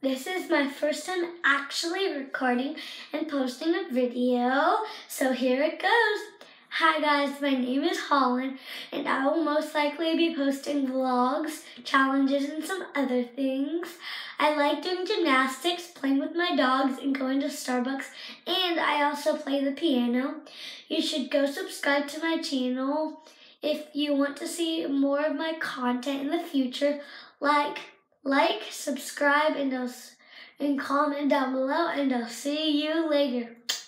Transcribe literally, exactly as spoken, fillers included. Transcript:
This is my first time actually recording and posting a video, so here it goes. Hi guys, my name is Holland, and I will most likely be posting vlogs, challenges, and some other things. I like doing gymnastics, playing with my dogs, and going to Starbucks, and I also play the piano. You should go subscribe to my channel if you want to see more of my content in the future. Like, like, subscribe, and, I'll, and comment down below, and I'll see you later.